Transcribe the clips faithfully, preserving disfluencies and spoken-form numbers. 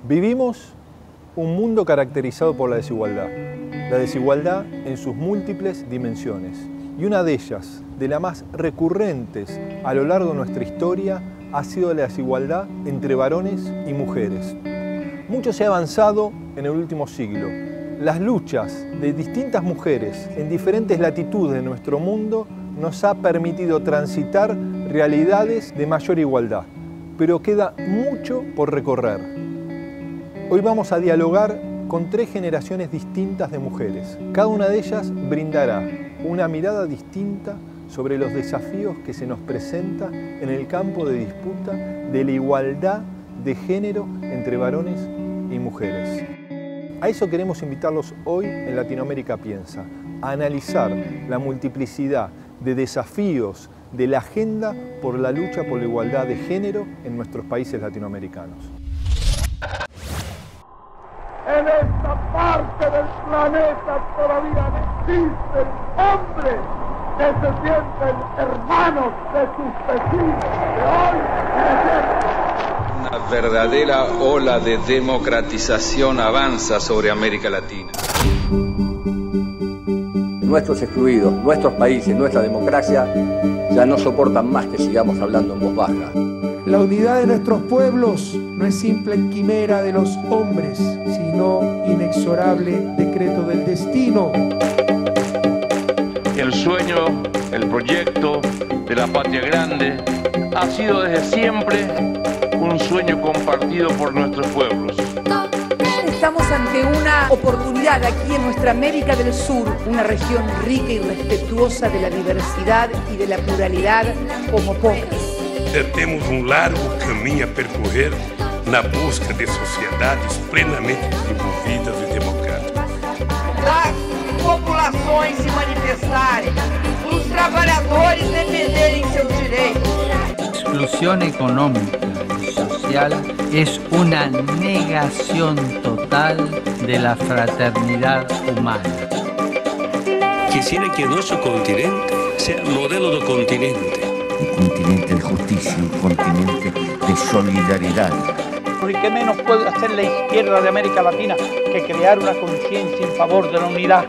Vivimos un mundo caracterizado por la desigualdad, la desigualdad en sus múltiples dimensiones. Y una de ellas, de las más recurrentes a lo largo de nuestra historia, ha sido la desigualdad entre varones y mujeres. Mucho se ha avanzado en el último siglo. Las luchas de distintas mujeres en diferentes latitudes de nuestro mundo nos ha permitido transitar realidades de mayor igualdad, pero queda mucho por recorrer. Hoy vamos a dialogar con tres generaciones distintas de mujeres. Cada una de ellas brindará una mirada distinta sobre los desafíos que se nos presentan en el campo de disputa de la igualdad de género entre varones y mujeres. A eso queremos invitarlos hoy en Latinoamérica Piensa, a analizar la multiplicidad de desafíos de la agenda por la lucha por la igualdad de género en nuestros países latinoamericanos. En esta parte del planeta todavía existen hombres que se sienten hermanos de sus vecinos, de hoy y de siempre. Una verdadera ola de democratización avanza sobre América Latina. Nuestros excluidos, nuestros países, nuestra democracia ya no soportan más que sigamos hablando en voz baja. La unidad de nuestros pueblos no es simple quimera de los hombres, sino inexorable decreto del destino. El sueño, el proyecto de la patria grande ha sido desde siempre un sueño compartido por nuestros pueblos. Estamos ante una oportunidad aquí en nuestra América del Sur, una región rica y respetuosa de la diversidad y de la pluralidad como pocas. Temos um largo caminho a percorrer na busca de sociedades plenamente desenvolvidas e democráticas. As populações se manifestarem, os trabalhadores defenderem seus direitos. Exclusión económica y social es una negación total de la fraternidad humana. Quisiera que nuestro continente sea modelo do continente. Un continente de justicia, un continente de solidaridad. ¿Y qué menos puede hacer la izquierda de América Latina que crear una conciencia en favor de la unidad?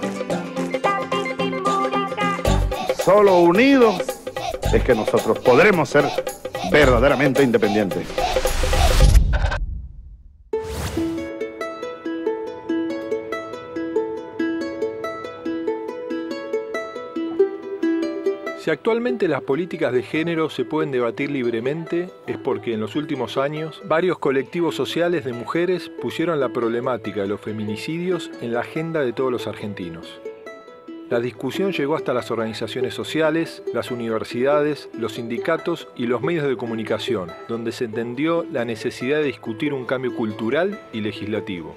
Solo unidos es que nosotros podremos ser verdaderamente independientes. Si actualmente las políticas de género se pueden debatir libremente, es porque en los últimos años varios colectivos sociales de mujeres pusieron la problemática de los feminicidios en la agenda de todos los argentinos. La discusión llegó hasta las organizaciones sociales, las universidades, los sindicatos y los medios de comunicación, donde se entendió la necesidad de discutir un cambio cultural y legislativo.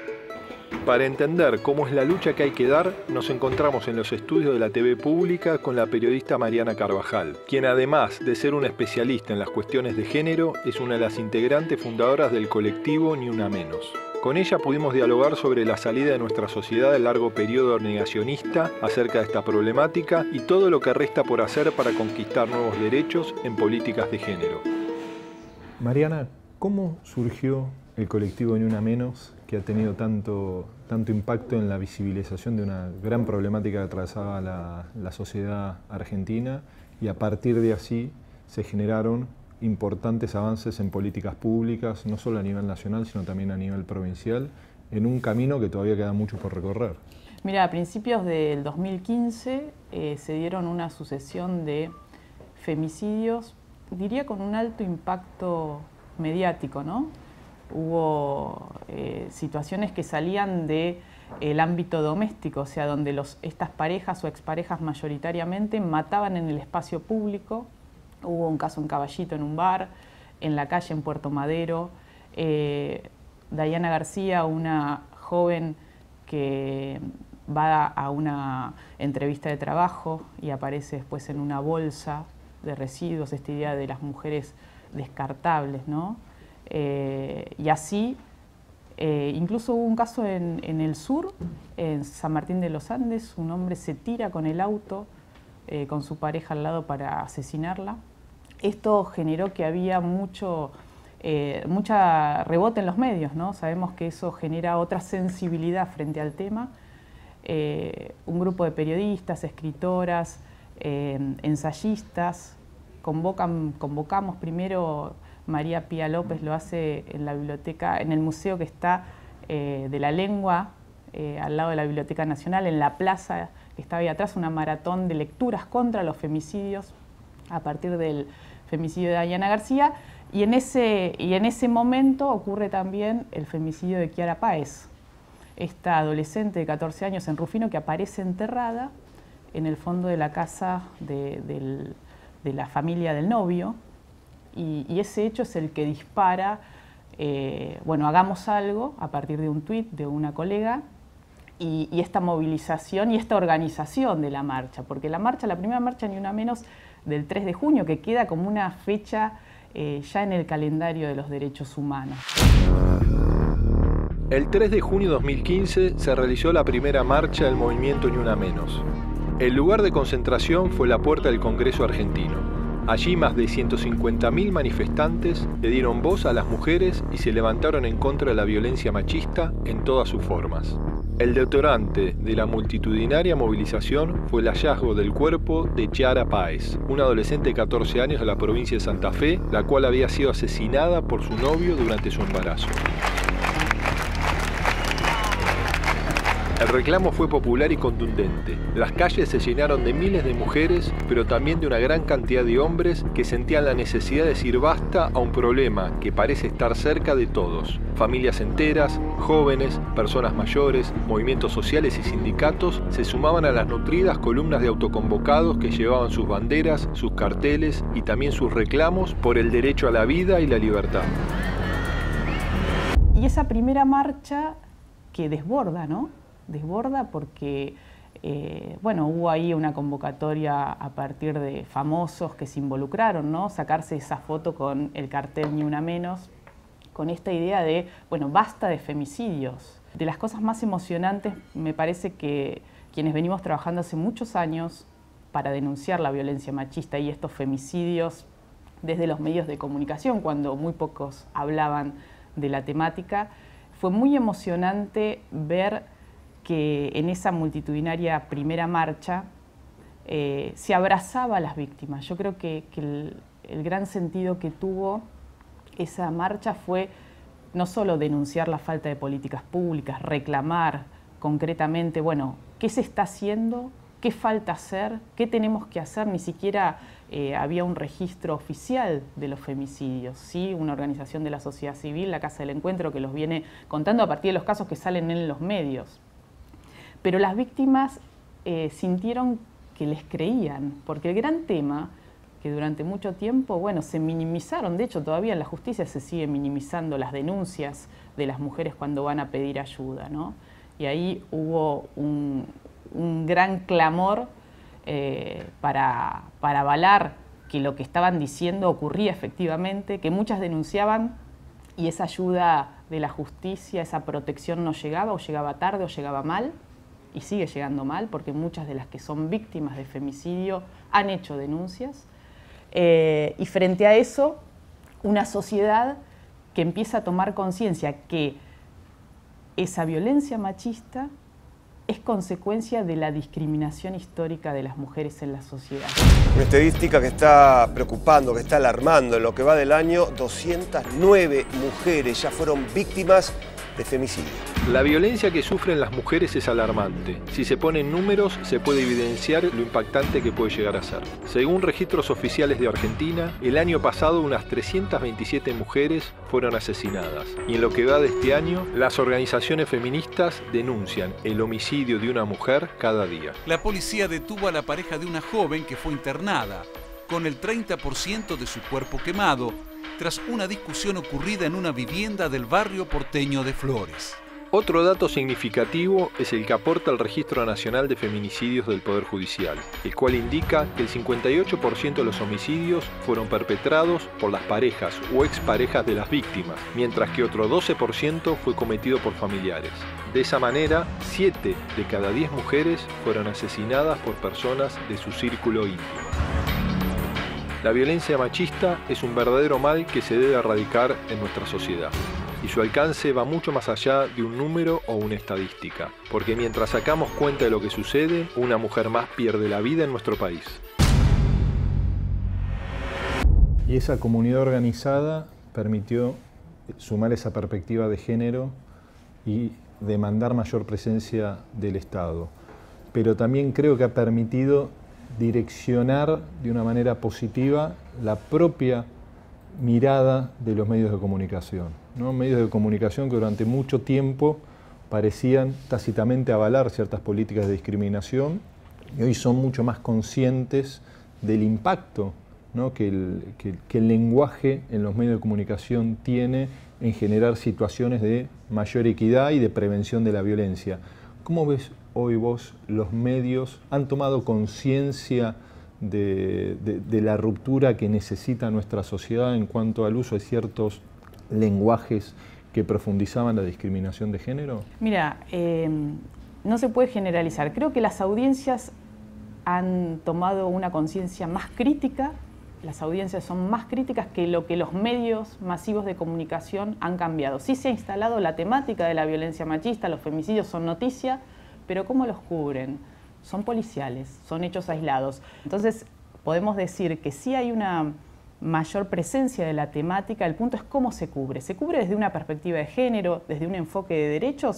Para entender cómo es la lucha que hay que dar, nos encontramos en los estudios de la T V pública con la periodista Mariana Carvajal, quien además de ser una especialista en las cuestiones de género, es una de las integrantes fundadoras del colectivo Ni Una Menos. Con ella pudimos dialogar sobre la salida de nuestra sociedad del largo periodo negacionista acerca de esta problemática y todo lo que resta por hacer para conquistar nuevos derechos en políticas de género. Mariana, ¿cómo surgió el colectivo Ni Una Menos, que ha tenido tanto, tanto impacto en la visibilización de una gran problemática que atravesaba la, la sociedad argentina, y a partir de así se generaron importantes avances en políticas públicas, no solo a nivel nacional, sino también a nivel provincial, en un camino que todavía queda mucho por recorrer? Mira, a principios del dos mil quince eh, se dieron una sucesión de femicidios, diría con un alto impacto mediático, ¿no? Hubo eh, situaciones que salían del ámbito doméstico, o sea, donde los, estas parejas o exparejas mayoritariamente mataban en el espacio público. Hubo un caso en Caballito, en un bar, en la calle, en Puerto Madero. Eh, Dayana García, una joven que va a una entrevista de trabajo y aparece después en una bolsa de residuos, esta idea de las mujeres descartables, ¿no? Eh, y así, eh, incluso hubo un caso en, en el sur, en San Martín de los Andes, un hombre se tira con el auto, eh, con su pareja al lado para asesinarla. Esto generó que había mucho eh, mucha rebote en los medios, ¿no? Sabemos que eso genera otra sensibilidad frente al tema. Eh, un grupo de periodistas, escritoras, eh, ensayistas, convocan, convocamos primero, María Pía López lo hace en la biblioteca, en el museo que está eh, de la lengua, eh, al lado de la Biblioteca Nacional, en la plaza que estaba ahí atrás, una maratón de lecturas contra los femicidios a partir del femicidio de Dayana García, y en ese, y en ese momento ocurre también el femicidio de Kiara Páez, esta adolescente de catorce años en Rufino que aparece enterrada en el fondo de la casa de, de, de la familia del novio, y, y ese hecho es el que dispara, eh, bueno, hagamos algo, a partir de un tuit de una colega, Y, y esta movilización y esta organización de la marcha, porque la marcha, la primera marcha Ni Una Menos del tres de junio, que queda como una fecha eh, ya en el calendario de los derechos humanos. El tres de junio de dos mil quince se realizó la primera marcha del movimiento Ni Una Menos. El lugar de concentración fue la puerta del Congreso argentino. Allí más de ciento cincuenta mil manifestantes le dieron voz a las mujeres y se levantaron en contra de la violencia machista en todas sus formas. El detonante de la multitudinaria movilización fue el hallazgo del cuerpo de Kiara Páez, una adolescente de catorce años de la provincia de Santa Fe, la cual había sido asesinada por su novio durante su embarazo. El reclamo fue popular y contundente. Las calles se llenaron de miles de mujeres, pero también de una gran cantidad de hombres que sentían la necesidad de decir basta a un problema que parece estar cerca de todos. Familias enteras, jóvenes, personas mayores, movimientos sociales y sindicatos se sumaban a las nutridas columnas de autoconvocados que llevaban sus banderas, sus carteles y también sus reclamos por el derecho a la vida y la libertad. Y esa primera marcha que desborda, ¿no? Desborda porque, eh, bueno, hubo ahí una convocatoria a partir de famosos que se involucraron, ¿no? Sacarse esa foto con el cartel Ni Una Menos, con esta idea de, bueno, basta de femicidios. De las cosas más emocionantes, me parece que quienes venimos trabajando hace muchos años para denunciar la violencia machista y estos femicidios desde los medios de comunicación, cuando muy pocos hablaban de la temática, fue muy emocionante ver que en esa multitudinaria primera marcha eh, se abrazaba a las víctimas. Yo creo que, que el, el gran sentido que tuvo esa marcha fue no solo denunciar la falta de políticas públicas, reclamar concretamente, bueno, qué se está haciendo, qué falta hacer, qué tenemos que hacer. Ni siquiera eh, había un registro oficial de los femicidios, ¿sí? Una organización de la sociedad civil, la Casa del Encuentro, que los viene contando a partir de los casos que salen en los medios. Pero las víctimas eh, sintieron que les creían, porque el gran tema, que durante mucho tiempo, bueno, se minimizaron, de hecho todavía en la justicia se sigue minimizando las denuncias de las mujeres cuando van a pedir ayuda, ¿no? Y ahí hubo un, un gran clamor eh, para, para avalar que lo que estaban diciendo ocurría efectivamente, que muchas denunciaban y esa ayuda de la justicia, esa protección no llegaba, o llegaba tarde o llegaba mal. Y sigue llegando mal, porque muchas de las que son víctimas de femicidio han hecho denuncias. Eh, y frente a eso, una sociedad que empieza a tomar conciencia que esa violencia machista es consecuencia de la discriminación histórica de las mujeres en la sociedad. Una estadística que está preocupando, que está alarmando. En lo que va del año, doscientas nueve mujeres ya fueron víctimas de femicidio. La violencia que sufren las mujeres es alarmante. Si se ponen números, se puede evidenciar lo impactante que puede llegar a ser. Según registros oficiales de Argentina, el año pasado unas trescientas veintisiete mujeres fueron asesinadas. Y en lo que va de este año, las organizaciones feministas denuncian el homicidio de una mujer cada día. La policía detuvo a la pareja de una joven que fue internada, con el treinta por ciento de su cuerpo quemado, tras una discusión ocurrida en una vivienda del barrio porteño de Flores. Otro dato significativo es el que aporta el Registro Nacional de Feminicidios del Poder Judicial, el cual indica que el cincuenta y ocho por ciento de los homicidios fueron perpetrados por las parejas o exparejas de las víctimas, mientras que otro doce por ciento fue cometido por familiares. De esa manera, siete de cada diez mujeres fueron asesinadas por personas de su círculo íntimo. La violencia machista es un verdadero mal que se debe erradicar en nuestra sociedad. Y su alcance va mucho más allá de un número o una estadística, porque mientras sacamos cuenta de lo que sucede, una mujer más pierde la vida en nuestro país. Y esa comunidad organizada permitió sumar esa perspectiva de género y demandar mayor presencia del Estado. Pero también creo que ha permitido direccionar de una manera positiva la propia mirada de los medios de comunicación, ¿no? Medios de comunicación que durante mucho tiempo parecían tácitamente avalar ciertas políticas de discriminación y hoy son mucho más conscientes del impacto, ¿no? que, el, que, que el lenguaje en los medios de comunicación tiene en generar situaciones de mayor equidad y de prevención de la violencia. ¿Cómo ves hoy vos los medios han tomado conciencia de, de, de la ruptura que necesita nuestra sociedad en cuanto al uso de ciertos lenguajes que profundizaban la discriminación de género? Mira, eh, no se puede generalizar. Creo que las audiencias han tomado una conciencia más crítica, las audiencias son más críticas que lo que los medios masivos de comunicación han cambiado. Sí se ha instalado la temática de la violencia machista, los femicidios son noticia, pero ¿cómo los cubren? Son policiales, son hechos aislados. Entonces, podemos decir que sí hay una mayor presencia de la temática, el punto es cómo se cubre. ¿Se cubre desde una perspectiva de género, desde un enfoque de derechos,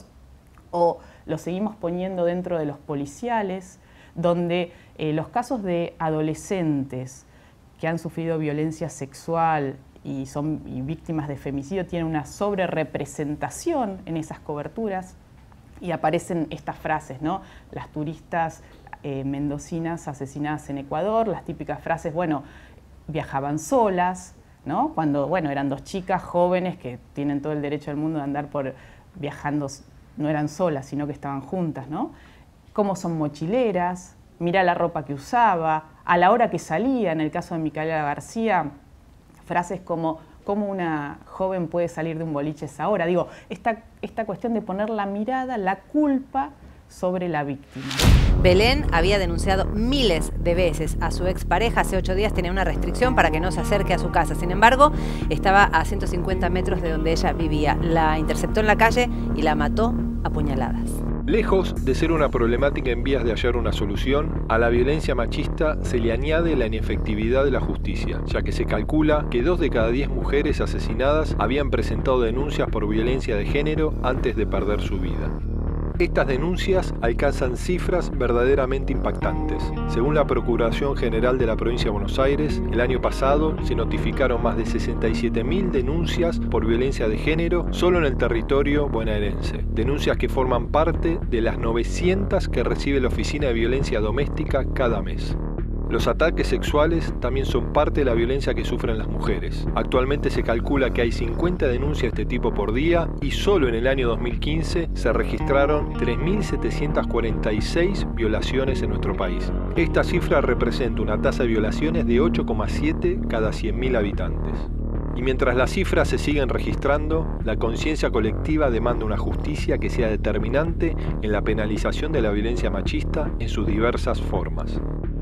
o lo seguimos poniendo dentro de los policiales, donde eh, los casos de adolescentes que han sufrido violencia sexual y son y víctimas de femicidio tienen una sobrerepresentación en esas coberturas? Y aparecen estas frases, ¿no? Las turistas eh, mendocinas asesinadas en Ecuador, las típicas frases, bueno, viajaban solas, ¿no? Cuando, bueno, eran dos chicas jóvenes que tienen todo el derecho del mundo de andar por viajando, no eran solas, sino que estaban juntas, ¿no? Cómo son mochileras, mirá la ropa que usaba, a la hora que salía, en el caso de Micaela García, frases como cómo una joven puede salir de un boliche a esa hora. Digo, esta, esta cuestión de poner la mirada, la culpa sobre la víctima. Belén había denunciado miles de veces a su expareja. Hace ocho días tenía una restricción para que no se acerque a su casa. Sin embargo, estaba a ciento cincuenta metros de donde ella vivía. La interceptó en la calle y la mató a puñaladas. Lejos de ser una problemática en vías de hallar una solución, a la violencia machista se le añade la inefectividad de la justicia, ya que se calcula que dos de cada diez mujeres asesinadas habían presentado denuncias por violencia de género antes de perder su vida. Estas denuncias alcanzan cifras verdaderamente impactantes. Según la Procuración General de la Provincia de Buenos Aires, el año pasado se notificaron más de sesenta y siete mil denuncias por violencia de género solo en el territorio bonaerense. Denuncias que forman parte de las novecientas que recibe la Oficina de Violencia Doméstica cada mes. Los ataques sexuales también son parte de la violencia que sufren las mujeres. Actualmente se calcula que hay cincuenta denuncias de este tipo por día y solo en el año dos mil quince se registraron tres mil setecientas cuarenta y seis violaciones en nuestro país. Esta cifra representa una tasa de violaciones de ocho coma siete cada cien mil habitantes. Y mientras las cifras se siguen registrando, la conciencia colectiva demanda una justicia que sea determinante en la penalización de la violencia machista en sus diversas formas.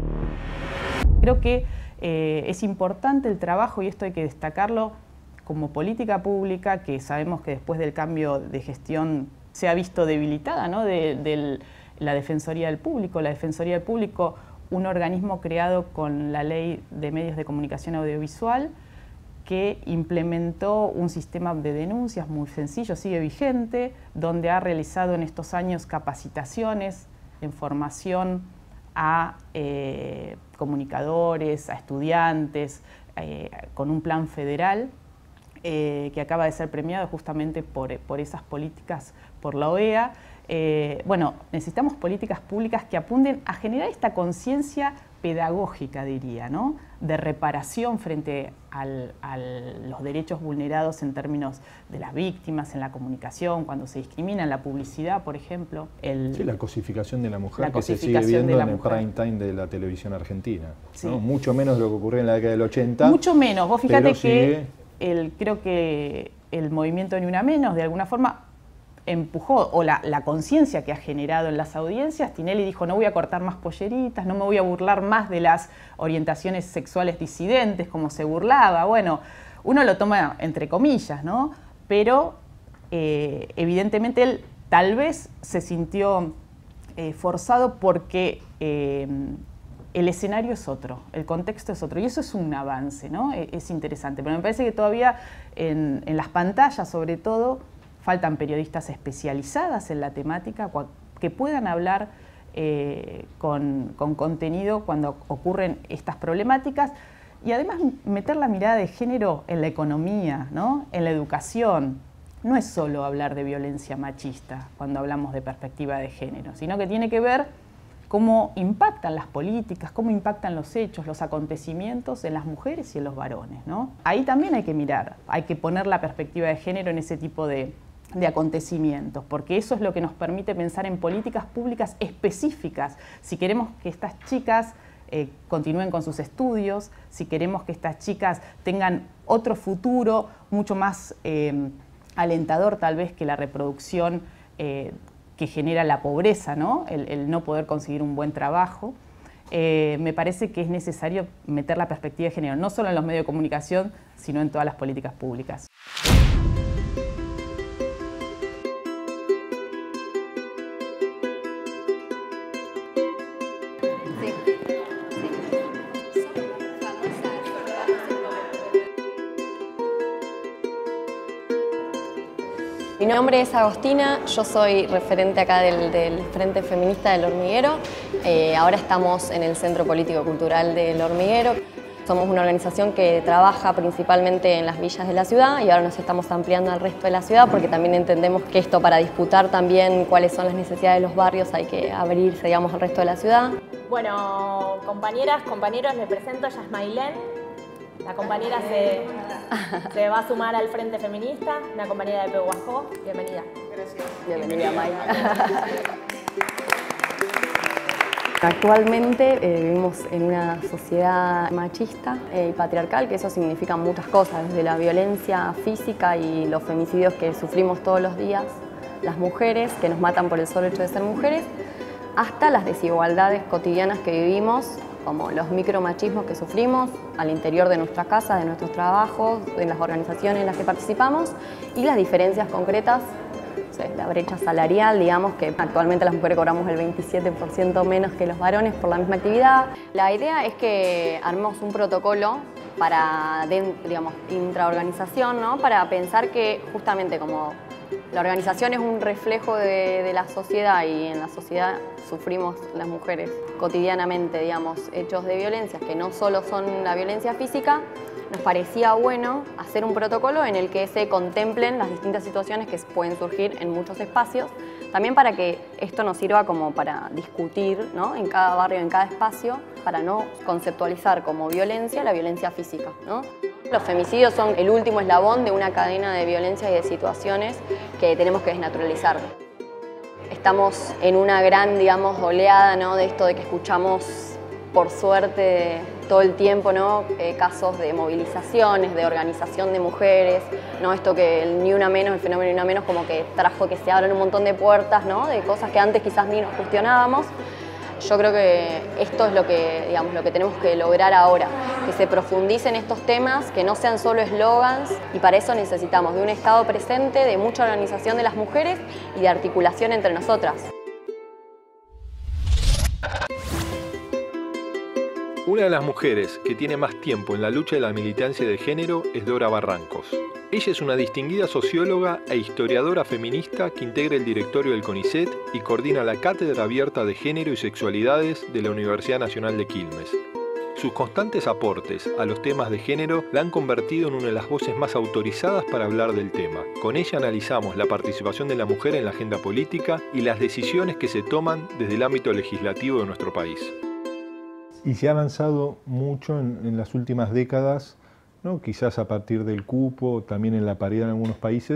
Creo que eh, es importante el trabajo, y esto hay que destacarlo, como política pública, que sabemos que después del cambio de gestión se ha visto debilitada, ¿no? de, de la Defensoría del Público. La Defensoría del Público, un organismo creado con la Ley de Medios de Comunicación Audiovisual, que implementó un sistema de denuncias muy sencillo, sigue vigente, donde ha realizado en estos años capacitaciones en formación a eh, comunicadores, a estudiantes, eh, con un plan federal eh, que acaba de ser premiado justamente por, por esas políticas por la O E A. Eh, bueno, necesitamos políticas públicas que apunten a generar esta conciencia pedagógica, diría, ¿no? De reparación frente al, a los derechos vulnerados en términos de las víctimas, en la comunicación, cuando se discrimina en la publicidad, por ejemplo. El, sí, la cosificación de la mujer la que se sigue viendo en el prime time de la televisión argentina. Sí. ¿No? Mucho menos de lo que ocurrió en la década del ochenta. Mucho menos. Vos fíjate que sigue... el, creo que el movimiento Ni Una Menos, de alguna forma, empujó, o la, la conciencia que ha generado en las audiencias, Tinelli dijo, no voy a cortar más polleritas, no me voy a burlar más de las orientaciones sexuales disidentes, como se burlaba. Bueno, uno lo toma entre comillas, ¿no? Pero eh, evidentemente él tal vez se sintió eh, forzado porque eh, el escenario es otro, el contexto es otro, y eso es un avance, ¿no? Es, es interesante, pero me parece que todavía en, en las pantallas, sobre todo, faltan periodistas especializadas en la temática que puedan hablar eh, con, con contenido cuando ocurren estas problemáticas y además meter la mirada de género en la economía, ¿no? En la educación. No es solo hablar de violencia machista cuando hablamos de perspectiva de género, sino que tiene que ver cómo impactan las políticas, cómo impactan los hechos, los acontecimientos en las mujeres y en los varones, ¿no? Ahí también hay que mirar, hay que poner la perspectiva de género en ese tipo de de acontecimientos, porque eso es lo que nos permite pensar en políticas públicas específicas. Si queremos que estas chicas eh, continúen con sus estudios, si queremos que estas chicas tengan otro futuro mucho más eh, alentador tal vez que la reproducción eh, que genera la pobreza, ¿no? El, el no poder conseguir un buen trabajo, eh, me parece que es necesario meter la perspectiva de género, no solo en los medios de comunicación, sino en todas las políticas públicas. Mi nombre es Agostina, yo soy referente acá del, del Frente Feminista del Hormiguero. Eh, ahora estamos en el Centro Político Cultural del Hormiguero. Somos una organización que trabaja principalmente en las villas de la ciudad y ahora nos estamos ampliando al resto de la ciudad porque también entendemos que esto, para disputar también cuáles son las necesidades de los barrios, hay que abrirse, digamos, al resto de la ciudad. Bueno, compañeras, compañeros, les presento, ella es Mailén. La compañera se, se va a sumar al Frente Feminista, una compañera de Pehuajó. Bienvenida. Gracias. Bienvenida, May. Actualmente eh, vivimos en una sociedad machista y patriarcal, que eso significa muchas cosas, desde la violencia física y los femicidios que sufrimos todos los días, las mujeres que nos matan por el solo hecho de ser mujeres, hasta las desigualdades cotidianas que vivimos, como los micromachismos que sufrimos al interior de nuestras casas, de nuestros trabajos, de las organizaciones en las que participamos y las diferencias concretas, o sea, la brecha salarial, digamos que actualmente las mujeres cobramos el veintisiete por ciento menos que los varones por la misma actividad. La idea es que armemos un protocolo para, digamos, intraorganización, ¿no? Para pensar que justamente como la organización es un reflejo de, de la sociedad y en la sociedad sufrimos las mujeres cotidianamente, digamos, hechos de violencia que no solo son la violencia física, nos parecía bueno hacer un protocolo en el que se contemplen las distintas situaciones que pueden surgir en muchos espacios, también para que esto nos sirva como para discutir, ¿no? En cada barrio, en cada espacio, para no conceptualizar como violencia la violencia física, ¿no? Los femicidios son el último eslabón de una cadena de violencia y de situaciones que tenemos que desnaturalizar. Estamos en una gran, digamos, oleada, ¿no? De esto de que escuchamos, por suerte, todo el tiempo, ¿no? Eh, casos de movilizaciones, de organización de mujeres, ¿no? Esto que el Ni Una Menos, el fenómeno Ni Una Menos, como que trajo que se abran un montón de puertas, ¿no? De cosas que antes quizás ni nos cuestionábamos. Yo creo que esto es lo que, digamos, lo que tenemos que lograr ahora, que se profundicen estos temas, que no sean solo eslogans, y para eso necesitamos de un Estado presente, de mucha organización de las mujeres y de articulación entre nosotras. Una de las mujeres que tiene más tiempo en la lucha de la militancia de género es Dora Barrancos. Ella es una distinguida socióloga e historiadora feminista que integra el directorio del CONICET y coordina la Cátedra Abierta de Género y Sexualidades de la Universidad Nacional de Quilmes. Sus constantes aportes a los temas de género la han convertido en una de las voces más autorizadas para hablar del tema. Con ella analizamos la participación de la mujer en la agenda política y las decisiones que se toman desde el ámbito legislativo de nuestro país. Y se ha avanzado mucho en, en las últimas décadas, ¿no? Quizás a partir del cupo, también en la paridad en algunos países,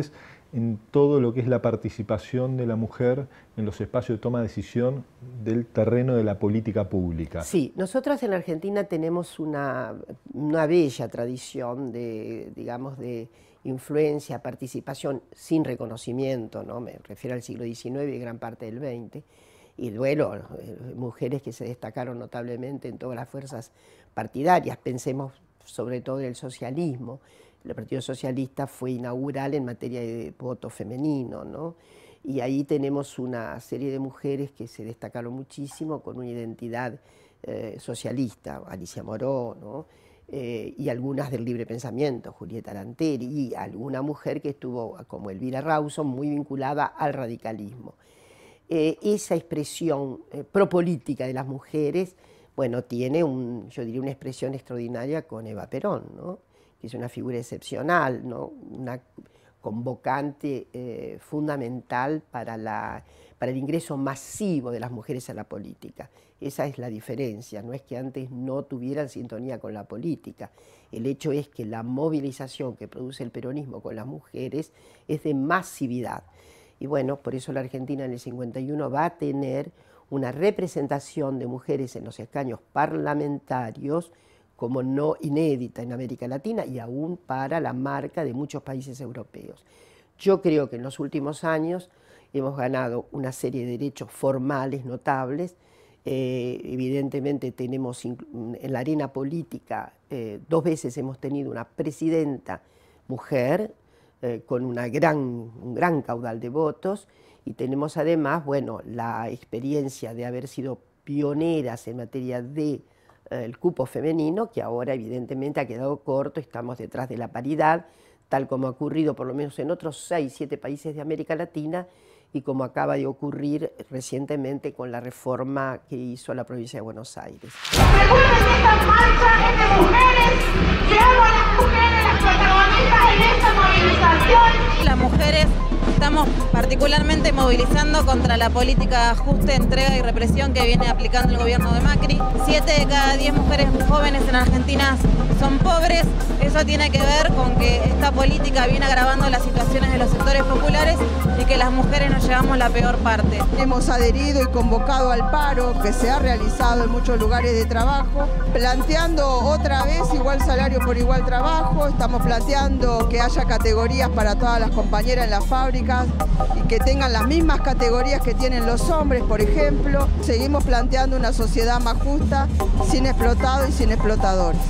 en todo lo que es la participación de la mujer en los espacios de toma de decisión del terreno de la política pública. Sí, nosotros en Argentina tenemos una, una bella tradición de, digamos, de influencia, participación sin reconocimiento, ¿no? Me refiero al siglo diecinueve y gran parte del veinte, y luego eh, mujeres que se destacaron notablemente en todas las fuerzas partidarias, pensemos sobre todo en el socialismo. El Partido Socialista fue inaugural en materia de voto femenino, ¿no? Y ahí tenemos una serie de mujeres que se destacaron muchísimo con una identidad eh, socialista, Alicia Moró, ¿no? Eh, y algunas del libre pensamiento, Julieta Lanteri, y alguna mujer que estuvo, como Elvira Rawson, muy vinculada al radicalismo. Eh, esa expresión eh, propolítica de las mujeres, bueno, tiene, un, yo diría, una expresión extraordinaria con Eva Perón, ¿no? Que es una figura excepcional, ¿no? Una convocante eh, fundamental para, la, para el ingreso masivo de las mujeres a la política. Esa es la diferencia, no es que antes no tuvieran sintonía con la política. El hecho es que la movilización que produce el peronismo con las mujeres es de masividad. Y bueno, por eso la Argentina en el cincuenta y uno va a tener una representación de mujeres en los escaños parlamentarios como no inédita en América Latina y aún para la marca de muchos países europeos. Yo creo que en los últimos años hemos ganado una serie de derechos formales notables. Eh, evidentemente tenemos en la arena política, eh, dos veces hemos tenido una presidenta mujer eh, con una gran, un gran caudal de votos, y tenemos además, bueno, la experiencia de haber sido pioneras en materia de el cupo femenino, que ahora evidentemente ha quedado corto, estamos detrás de la paridad, tal como ha ocurrido por lo menos en otros seis, siete países de América Latina, y como acaba de ocurrir recientemente con la reforma que hizo la provincia de Buenos Aires. Recuerden que esta marcha es de mujeres, que amo a las mujeres, las protagonistas en esta movilización. Las mujeres estamos particularmente movilizando contra la política de ajuste, entrega y represión que viene aplicando el gobierno de Macri. Siete de cada diez mujeres jóvenes en Argentina son pobres. Eso tiene que ver con que esta política viene agravando las situaciones de los sectores populares y que las mujeres nos llevamos la peor parte. Hemos adherido y convocado al paro que se ha realizado en muchos lugares de trabajo, planteando otra vez igual salario por igual trabajo. Estamos planteando que haya categorías para todas las compañeras en las fábricas y que tengan las mismas categorías que tienen los hombres, por ejemplo. Seguimos planteando una sociedad más justa, sin explotados y sin explotadores.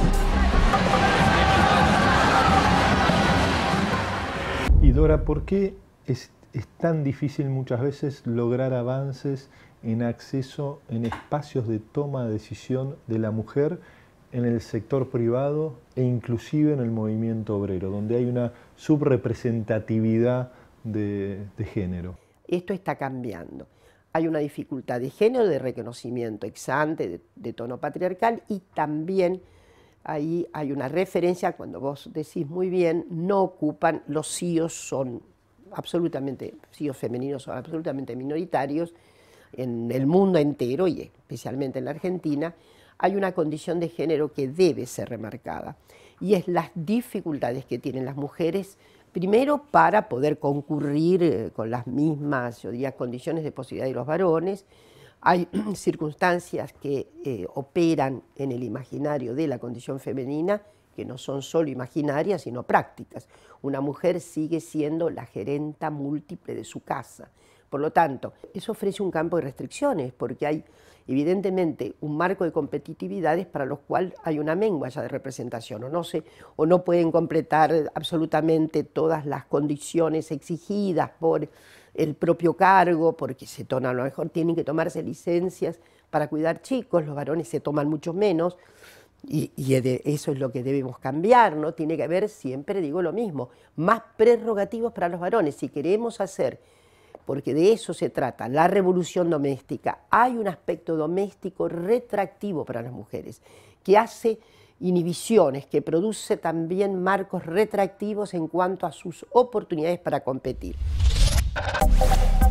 Y Dora, ¿por qué es, es tan difícil muchas veces lograr avances en acceso, en espacios de toma de decisión de la mujer en el sector privado e inclusive en el movimiento obrero, donde hay una subrepresentatividad de, de género? Esto está cambiando. Hay una dificultad de género, de reconocimiento ex ante, de, de tono patriarcal, y también ahí hay una referencia, cuando vos decís muy bien, no ocupan, los C I Os son absolutamente, C I Os femeninos son absolutamente minoritarios en el mundo entero y especialmente en la Argentina. Hay una condición de género que debe ser remarcada, y es las dificultades que tienen las mujeres, primero para poder concurrir eh, con las mismas, yo diría, condiciones de posibilidad de los varones. Hay circunstancias que eh, operan en el imaginario de la condición femenina, que no son solo imaginarias, sino prácticas. Una mujer sigue siendo la gerenta múltiple de su casa. Por lo tanto, eso ofrece un campo de restricciones, porque hay evidentemente un marco de competitividades para los cuales hay una mengua ya de representación, o no, se, o no pueden completar absolutamente todas las condiciones exigidas por el propio cargo, porque se toman, a lo mejor tienen que tomarse licencias para cuidar chicos, los varones se toman mucho menos, y, y de, eso es lo que debemos cambiar, ¿no? Tiene que haber, siempre digo lo mismo, más prerrogativos para los varones. Si queremos hacer, porque de eso se trata, la revolución doméstica, hay un aspecto doméstico retractivo para las mujeres, que hace inhibiciones, que produce también marcos retractivos en cuanto a sus oportunidades para competir.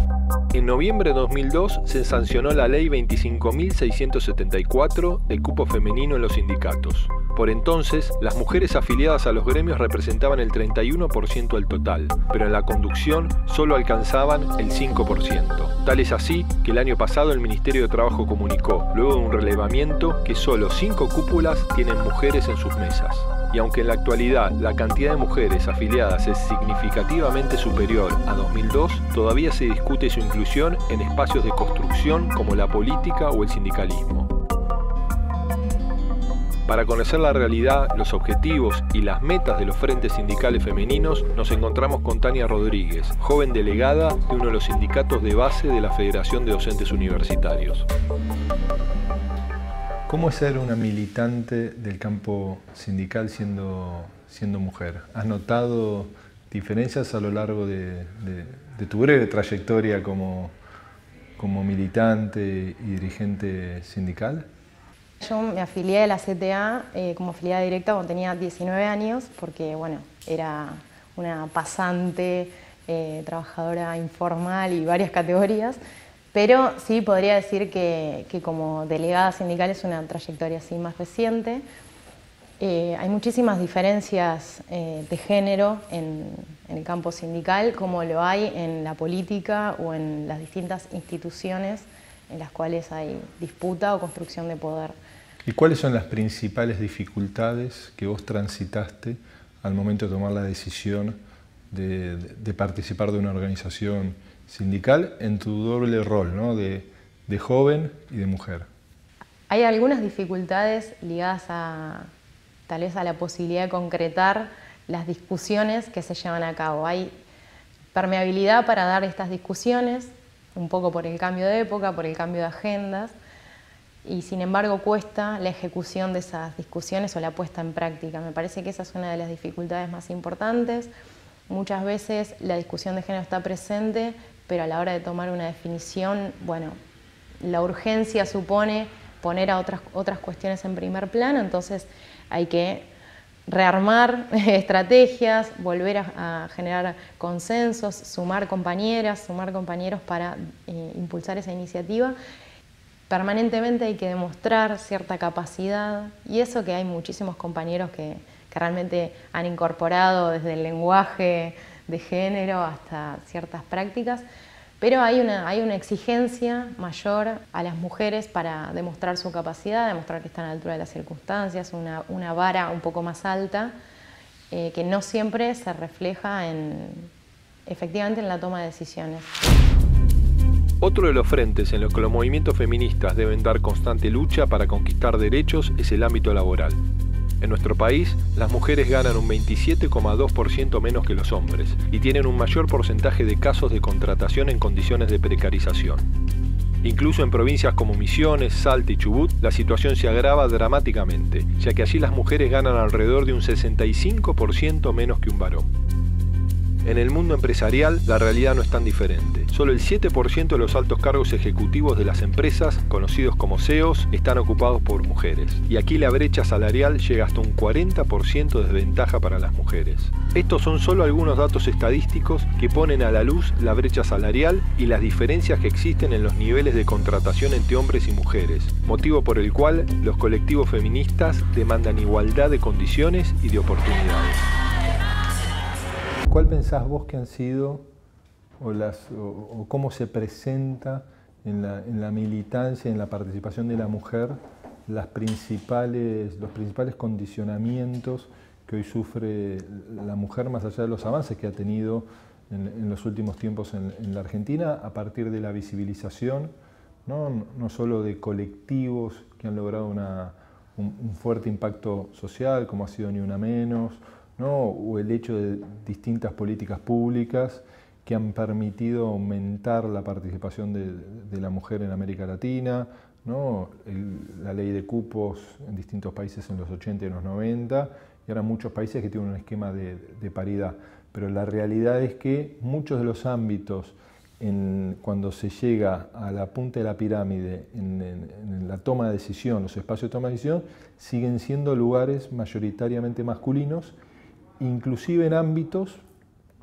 En noviembre de dos mil dos se sancionó la Ley veinticinco mil seiscientos setenta y cuatro de cupo femenino en los sindicatos. Por entonces, las mujeres afiliadas a los gremios representaban el treinta y uno por ciento del total, pero en la conducción solo alcanzaban el cinco por ciento. Tal es así que el año pasado el Ministerio de Trabajo comunicó, luego de un relevamiento, que solo cinco cúpulas tienen mujeres en sus mesas. Y aunque en la actualidad la cantidad de mujeres afiliadas es significativamente superior a dos mil dos, todavía se discute su inclusión en espacios de construcción como la política o el sindicalismo. Para conocer la realidad, los objetivos y las metas de los frentes sindicales femeninos, nos encontramos con Tania Rodríguez, joven delegada de uno de los sindicatos de base de la Federación de Docentes Universitarios. ¿Cómo es ser una militante del campo sindical siendo, siendo mujer? ¿Has notado diferencias a lo largo de, de, de tu breve trayectoria como, como militante y dirigente sindical? Yo me afilié a la C T A eh, como afiliada directa cuando tenía diecinueve años, porque bueno, era una pasante, eh, trabajadora informal y varias categorías. Pero sí podría decir que, que como delegada sindical es una trayectoria así más reciente. Eh, hay muchísimas diferencias eh, de género en, en el campo sindical, como lo hay en la política o en las distintas instituciones en las cuales hay disputa o construcción de poder. ¿Y cuáles son las principales dificultades que vos transitaste al momento de tomar la decisión de, de participar de una organización sindical en tu doble rol, ¿no? de, de joven y de mujer? Hay algunas dificultades ligadas a, tal vez a la posibilidad de concretar las discusiones que se llevan a cabo. Hay permeabilidad para dar estas discusiones, un poco por el cambio de época, por el cambio de agendas, y sin embargo cuesta la ejecución de esas discusiones o la puesta en práctica. Me parece que esa es una de las dificultades más importantes. Muchas veces la discusión de género está presente, pero a la hora de tomar una definición, bueno, la urgencia supone poner a otras, otras cuestiones en primer plano, entonces hay que rearmar estrategias, volver a, a generar consensos, sumar compañeras, sumar compañeros para eh, impulsar esa iniciativa. Permanentemente hay que demostrar cierta capacidad, y eso que hay muchísimos compañeros que, que realmente han incorporado desde el lenguaje de género hasta ciertas prácticas, pero hay una, hay una exigencia mayor a las mujeres para demostrar su capacidad, demostrar que están a la altura de las circunstancias, una, una vara un poco más alta, eh, que no siempre se refleja en, efectivamente en la toma de decisiones. Otro de los frentes en los que los movimientos feministas deben dar constante lucha para conquistar derechos es el ámbito laboral. En nuestro país, las mujeres ganan un veintisiete coma dos por ciento menos que los hombres y tienen un mayor porcentaje de casos de contratación en condiciones de precarización. Incluso en provincias como Misiones, Salta y Chubut, la situación se agrava dramáticamente, ya que allí las mujeres ganan alrededor de un sesenta y cinco por ciento menos que un varón. En el mundo empresarial, la realidad no es tan diferente. Solo el siete por ciento de los altos cargos ejecutivos de las empresas, conocidos como C E Os, están ocupados por mujeres. Y aquí la brecha salarial llega hasta un cuarenta por ciento de desventaja para las mujeres. Estos son solo algunos datos estadísticos que ponen a la luz la brecha salarial y las diferencias que existen en los niveles de contratación entre hombres y mujeres, motivo por el cual los colectivos feministas demandan igualdad de condiciones y de oportunidades. ¿Cuál pensás vos que han sido o, las, o, o cómo se presenta en la, en la militancia, en la participación de la mujer, las principales, los principales condicionamientos que hoy sufre la mujer, más allá de los avances que ha tenido en, en los últimos tiempos en, en la Argentina, a partir de la visibilización, no, no solo de colectivos que han logrado una, un, un fuerte impacto social, como ha sido Ni Una Menos, ¿no? O el hecho de distintas políticas públicas que han permitido aumentar la participación de, de la mujer en América Latina, ¿no? El, la ley de cupos en distintos países en los ochenta y en los noventa, y ahora muchos países que tienen un esquema de, de paridad. Pero la realidad es que muchos de los ámbitos, en, cuando se llega a la punta de la pirámide, en, en, en la toma de decisión, los espacios de toma de decisión, siguen siendo lugares mayoritariamente masculinos, inclusive en ámbitos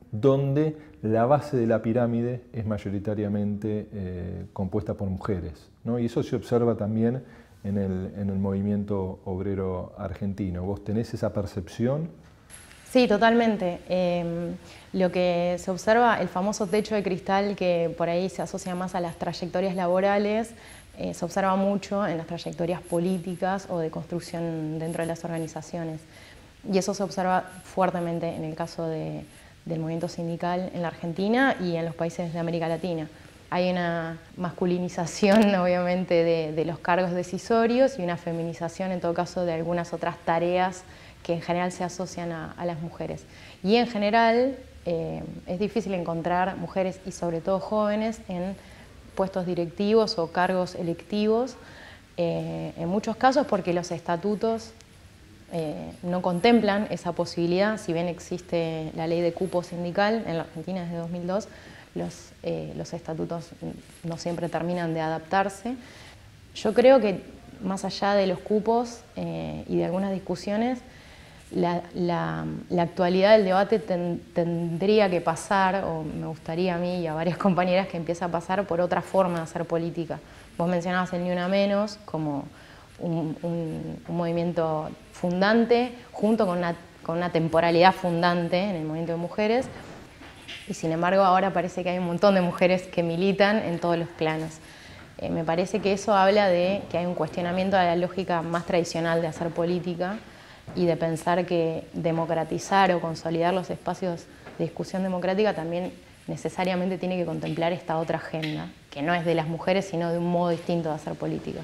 donde la base de la pirámide es mayoritariamente eh, compuesta por mujeres, ¿no? Y eso se observa también en el, en el movimiento obrero argentino. ¿Vos tenés esa percepción? Sí, totalmente. Eh, lo que se observa, el famoso techo de cristal, que por ahí se asocia más a las trayectorias laborales, eh, se observa mucho en las trayectorias políticas o de construcción dentro de las organizaciones. Y eso se observa fuertemente en el caso de, del movimiento sindical en la Argentina y en los países de América Latina. Hay una masculinización, obviamente, de, de los cargos decisorios y una feminización, en todo caso, de algunas otras tareas que en general se asocian a, a las mujeres. Y en general eh, es difícil encontrar mujeres y sobre todo jóvenes en puestos directivos o cargos electivos, eh, en muchos casos porque los estatutos eh, no contemplan esa posibilidad. Si bien existe la ley de cupo sindical en la Argentina desde dos mil dos, los, eh, los estatutos no siempre terminan de adaptarse. Yo creo que más allá de los cupos eh, y de algunas discusiones, La, la, la actualidad del debate ten, tendría que pasar, o me gustaría a mí y a varias compañeras que empiece a pasar por otra forma de hacer política. Vos mencionabas el Ni Una Menos como un, un, un movimiento fundante, junto con una, con una temporalidad fundante en el movimiento de mujeres, y sin embargo ahora parece que hay un montón de mujeres que militan en todos los planos. Eh, me parece que eso habla de que hay un cuestionamiento de la lógica más tradicional de hacer política, y de pensar que democratizar o consolidar los espacios de discusión democrática también necesariamente tiene que contemplar esta otra agenda, que no es de las mujeres, sino de un modo distinto de hacer política.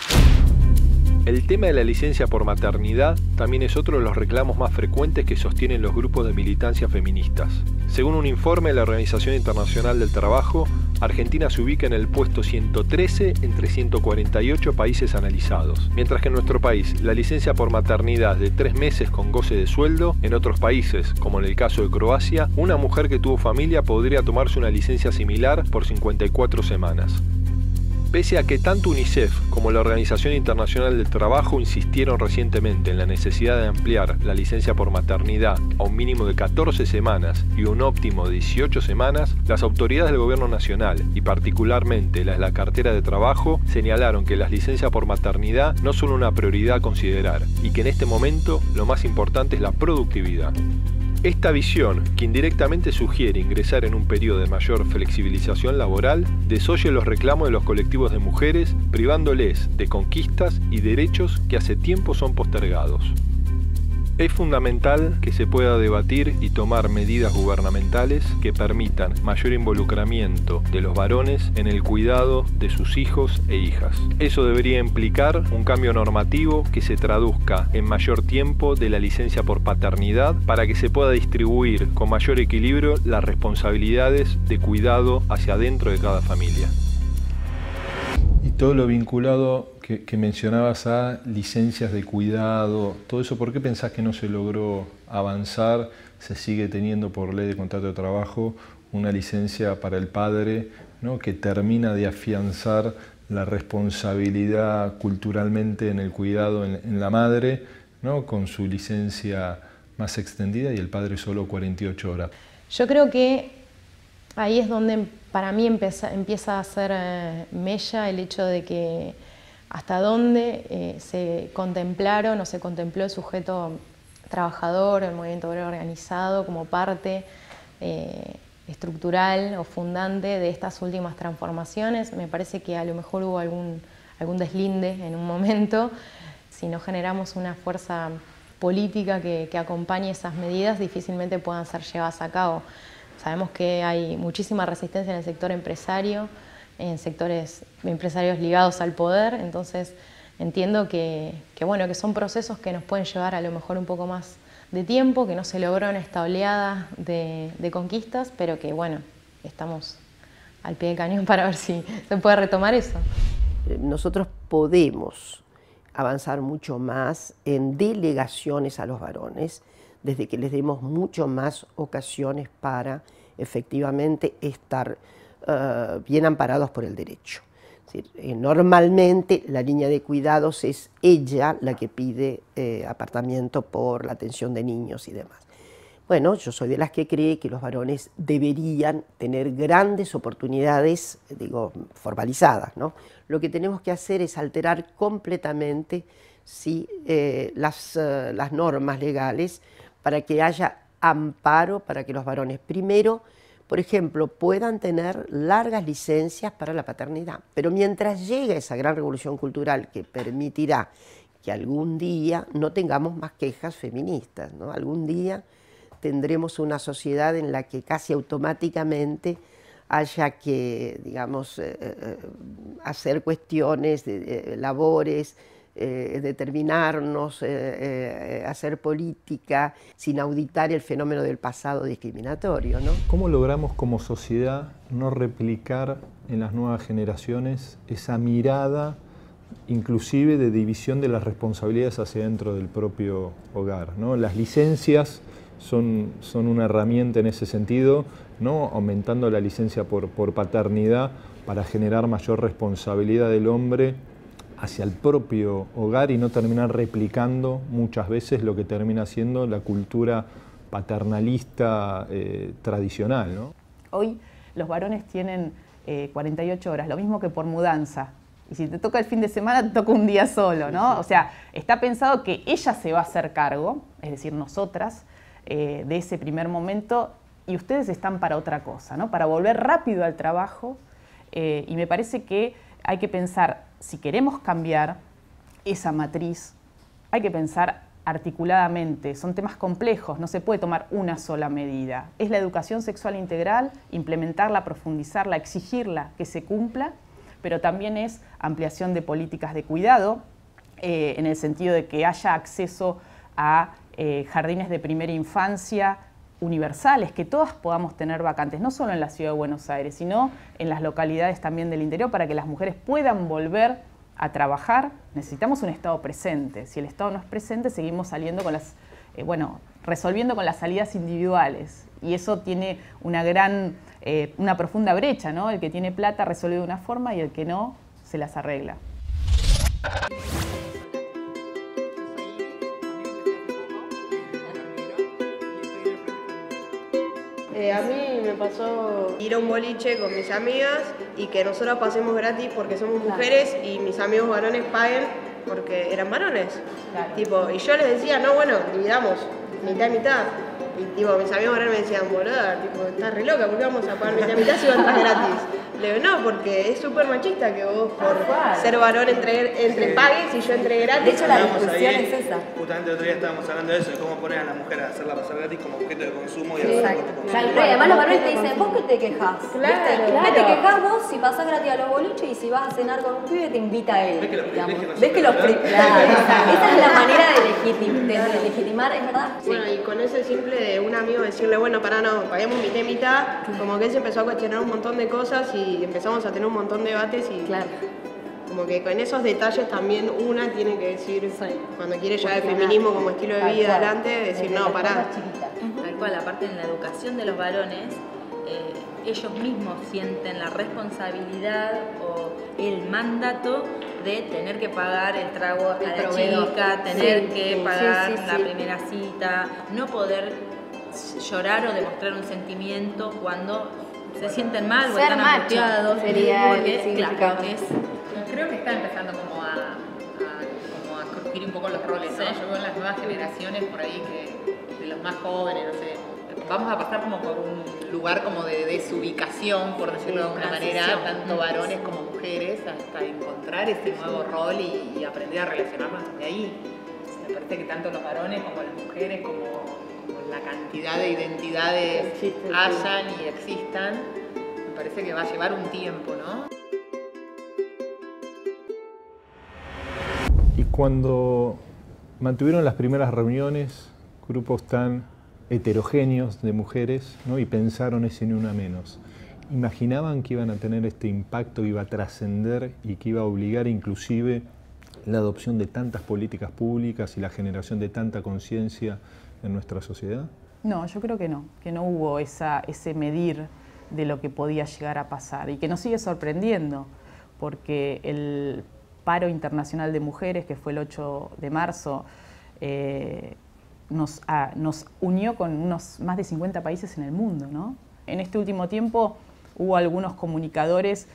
El tema de la licencia por maternidad también es otro de los reclamos más frecuentes que sostienen los grupos de militancia feministas. Según un informe de la Organización Internacional del Trabajo, Argentina se ubica en el puesto ciento trece entre ciento cuarenta y ocho países analizados. Mientras que en nuestro país la licencia por maternidad de tres meses con goce de sueldo, en otros países, como en el caso de Croacia, una mujer que tuvo familia podría tomarse una licencia similar por cincuenta y cuatro semanas. Pese a que tanto UNICEF como la Organización Internacional del Trabajo insistieron recientemente en la necesidad de ampliar la licencia por maternidad a un mínimo de catorce semanas y un óptimo de dieciocho semanas, las autoridades del Gobierno Nacional y particularmente las de la cartera de trabajo señalaron que las licencias por maternidad no son una prioridad a considerar y que en este momento lo más importante es la productividad. Esta visión, que indirectamente sugiere ingresar en un periodo de mayor flexibilización laboral, desoye los reclamos de los colectivos de mujeres, privándoles de conquistas y derechos que hace tiempo son postergados. Es fundamental que se pueda debatir y tomar medidas gubernamentales que permitan mayor involucramiento de los varones en el cuidado de sus hijos e hijas. Eso debería implicar un cambio normativo que se traduzca en mayor tiempo de la licencia por paternidad para que se pueda distribuir con mayor equilibrio las responsabilidades de cuidado hacia adentro de cada familia. Y todo lo vinculado que, que mencionabas a licencias de cuidado, todo eso, ¿por qué pensás que no se logró avanzar? Se sigue teniendo por ley de contrato de trabajo una licencia para el padre, ¿no?, que termina de afianzar la responsabilidad culturalmente en el cuidado en, en la madre, ¿no?, con su licencia más extendida y el padre solo cuarenta y ocho horas. Yo creo que ahí es donde para mí empieza, empieza a hacer eh, mella el hecho de que hasta dónde eh, se contemplaron o se contempló el sujeto trabajador, el movimiento obrero organizado como parte eh, estructural o fundante de estas últimas transformaciones. Me parece que a lo mejor hubo algún, algún deslinde en un momento. Si no generamos una fuerza política que, que acompañe esas medidas, difícilmente puedan ser llevadas a cabo. Sabemos que hay muchísima resistencia en el sector empresario, en sectores empresarios ligados al poder, entonces entiendo que, que, bueno, que son procesos que nos pueden llevar a lo mejor un poco más de tiempo, que no se logró en esta oleada de, de conquistas, pero que bueno, estamos al pie del cañón para ver si se puede retomar eso. Nosotros podemos avanzar mucho más en delegaciones a los varones, desde que les demos mucho más ocasiones para efectivamente estar uh, bien amparados por el derecho. Es decir, eh, normalmente la línea de cuidados es ella la que pide eh, apartamiento por la atención de niños y demás. Bueno, yo soy de las que cree que los varones deberían tener grandes oportunidades, digo, formalizadas, ¿no? Lo que tenemos que hacer es alterar completamente sí, eh, las, uh, las normas legales para que haya amparo para que los varones, primero, por ejemplo, puedan tener largas licencias para la paternidad. Pero mientras llegue esa gran revolución cultural que permitirá que algún día no tengamos más quejas feministas, ¿no? Algún día tendremos una sociedad en la que casi automáticamente haya que, digamos, eh, eh, hacer cuestiones, de, de, labores, eh, determinarnos, eh, eh, hacer política, sin auditar el fenómeno del pasado discriminatorio, ¿no? ¿Cómo logramos como sociedad no replicar en las nuevas generaciones esa mirada inclusive de división de las responsabilidades hacia dentro del propio hogar, ¿no? Las licencias son, son una herramienta en ese sentido, ¿no? Aumentando la licencia por, por paternidad para generar mayor responsabilidad del hombre hacia el propio hogar y no terminar replicando muchas veces lo que termina siendo la cultura paternalista eh, tradicional, ¿no? Hoy los varones tienen eh, cuarenta y ocho horas, lo mismo que por mudanza. Y si te toca el fin de semana, te toca un día solo, ¿no? O sea, está pensado que ella se va a hacer cargo, es decir, nosotras, eh, de ese primer momento, y ustedes están para otra cosa, ¿no? Para volver rápido al trabajo, eh, y me parece que hay que pensar, si queremos cambiar esa matriz, hay que pensar articuladamente, son temas complejos, no se puede tomar una sola medida. Es la educación sexual integral, implementarla, profundizarla, exigirla, que se cumpla, pero también es ampliación de políticas de cuidado, eh, en el sentido de que haya acceso a eh, jardines de primera infancia universales, que todas podamos tener vacantes, no solo en la ciudad de Buenos Aires, sino en las localidades también del interior, para que las mujeres puedan volver a trabajar. Necesitamos un Estado presente. Si el Estado no es presente, seguimos saliendo con las, eh, bueno, resolviendo con las salidas individuales. Y eso tiene una gran, eh, una profunda brecha, ¿no? El que tiene plata resuelve de una forma y el que no, se las arregla. Eh, a mí me pasó ir a un boliche con mis amigas y que nosotras pasemos gratis porque somos mujeres y mis amigos varones paguen porque eran varones. Claro. Tipo, y yo les decía, no, bueno, dividamos, mitad y mitad. Y tipo, mis amigos varones me decían, boluda, tipo, estás re loca, ¿por qué vamos a pagar mitad y mitad si van a entrar gratis? Le digo, no, porque es súper machista que vos por ser varón entre, entre sí. pagues y yo entre gratis. De hecho, la discusión es esa. Justamente el otro día estábamos hablando de eso, de cómo poner a la mujer a hacerla pasar gratis como objeto de consumo y sí. algo de claro, y además los varones te dicen, ¿vos qué te quejás? Claro, claro. ¿Qué te quejás vos si pasás gratis a los boliches y si vas a cenar con un pibe te invita a él? ¿Ves que los privilegios? ¿Ves que los privilegios? Claro, esa es la manera de, legitim de legitimar, es verdad. Bueno, sí. Y con ese simple de un amigo decirle, bueno, pará, no, paguemos mitad y mitad, como que él se empezó a cuestionar un montón de cosas y empezamos a tener un montón de debates y claro. como que con esos detalles también una tiene que decir, sí. cuando quiere llevar el feminismo como estilo de vida adelante, decir, no, pará. Tal cual, aparte en la educación de los varones, eh, ellos mismos sienten la responsabilidad o el mandato de tener que pagar el trago a la chica, tener sí, que pagar sí, sí, la sí. primera cita, no poder llorar o demostrar un sentimiento cuando se sienten mal o están angustiados. Porque, claro, es, creo que está empezando como a, a, como a crujir un poco los roles, ¿no? Yo veo en las nuevas generaciones por ahí que de los más jóvenes, no sé, vamos a pasar como por un lugar como de desubicación, por decirlo de alguna manera, tanto varones como mujeres, hasta encontrar ese nuevo rol y, y aprender a relacionarnos desde ahí. Me parece que tanto los varones como las mujeres, como, como la cantidad de identidades existen, hayan sí. y existan, me parece que va a llevar un tiempo, ¿no? Y cuando mantuvieron las primeras reuniones, grupos tan heterogéneos de mujeres, ¿no? Y pensaron ese ni una menos, ¿imaginaban que iban a tener este impacto, iba a trascender y que iba a obligar inclusive la adopción de tantas políticas públicas y la generación de tanta conciencia en nuestra sociedad? No, yo creo que no, que no hubo esa, ese medir de lo que podía llegar a pasar y que nos sigue sorprendiendo, porque el paro internacional de mujeres, que fue el ocho de marzo, eh, nos, a, nos unió con unos más de cincuenta países en el mundo, ¿no? En este último tiempo hubo algunos comunicadores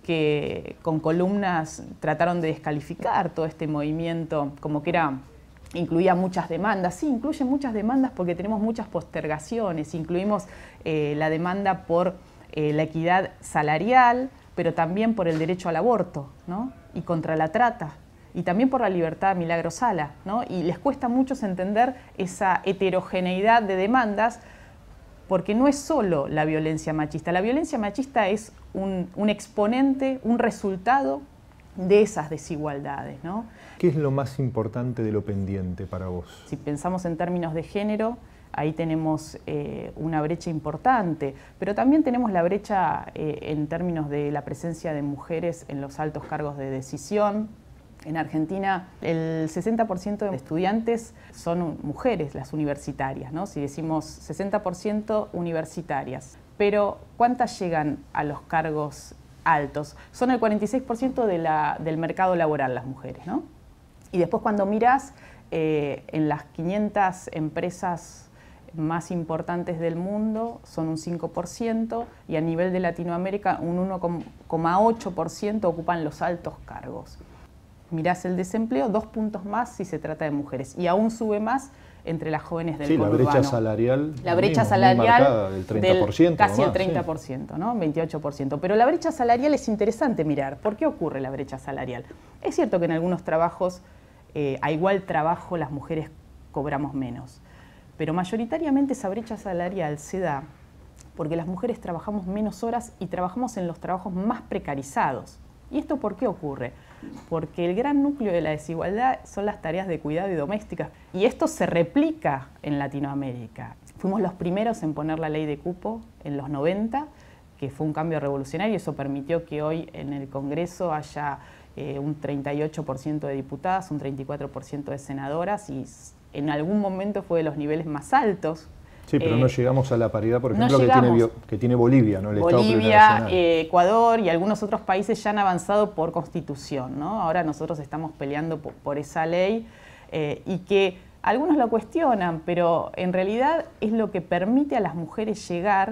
que con columnas trataron de descalificar todo este movimiento, como que era, incluía muchas demandas. Sí, incluye muchas demandas porque tenemos muchas postergaciones. Incluimos eh, la demanda por eh, la equidad salarial, pero también por el derecho al aborto, ¿no? Y contra la trata. Y también por la libertad Milagro Sala, ¿no? Y les cuesta mucho entender esa heterogeneidad de demandas, porque no es solo la violencia machista. La violencia machista es un, un exponente, un resultado de esas desigualdades, ¿no? ¿Qué es lo más importante de lo pendiente para vos? Si pensamos en términos de género, ahí tenemos eh, una brecha importante, pero también tenemos la brecha eh, en términos de la presencia de mujeres en los altos cargos de decisión. En Argentina, el sesenta por ciento de estudiantes son mujeres, las universitarias, ¿no? Si decimos sesenta por ciento universitarias. Pero, ¿cuántas llegan a los cargos altos? Son el cuarenta y seis por ciento de la, del mercado laboral las mujeres, ¿no? Y después cuando mirás eh, en las quinientas empresas más importantes del mundo, son un cinco por ciento, y a nivel de Latinoamérica un uno coma ocho por ciento ocupan los altos cargos. Mirás el desempleo, dos puntos más si se trata de mujeres, y aún sube más entre las jóvenes del sí, conurbano. La brecha salarial, la brecha mismo, salarial del treinta por ciento, del, casi más, el treinta por ciento, sí. ¿no? veintiocho por ciento. Pero la brecha salarial es interesante mirar. ¿Por qué ocurre la brecha salarial? Es cierto que en algunos trabajos, eh, a igual trabajo, las mujeres cobramos menos, pero mayoritariamente esa brecha salarial se da porque las mujeres trabajamos menos horas y trabajamos en los trabajos más precarizados. ¿Y esto por qué ocurre? Porque el gran núcleo de la desigualdad son las tareas de cuidado y domésticas. Y esto se replica en Latinoamérica. Fuimos los primeros en poner la ley de cupo en los noventa, que fue un cambio revolucionario. Eso permitió que hoy en el Congreso haya eh, un treinta y ocho por ciento de diputadas, un treinta y cuatro por ciento de senadoras, y en algún momento fue de los niveles más altos. Sí, pero eh, no llegamos a la paridad, por ejemplo, no que, tiene, que tiene Bolivia, ¿no? El Bolivia, eh, Ecuador y algunos otros países ya han avanzado por constitución, ¿no? Ahora nosotros estamos peleando por, por esa ley eh, y que algunos lo cuestionan, pero en realidad es lo que permite a las mujeres llegar